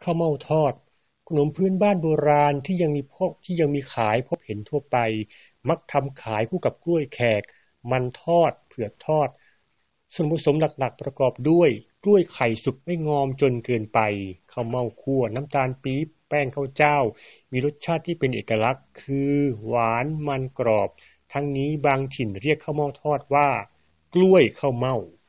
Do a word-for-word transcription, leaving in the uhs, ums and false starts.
ข้าวเม่าทอดขนมพื้นบ้านโบราณที่ยังมีพบที่ยังมีขายพบเห็นทั่วไปมักทำขายคู่กับกล้วยแขกมันทอดเผือกทอดส่วนผสมหลักๆประกอบด้วยกล้วยไข่สุกไม่งอมจนเกินไปข้าวเม่าคั่วน้ำตาลปี๊บแป้งข้าวเจ้ามีรสชาติที่เป็นเอกลักษณ์คือหวานมันกรอบทั้งนี้บางถิ่นเรียกข้าวเม่าทอดว่ากล้วยข้าวเม่า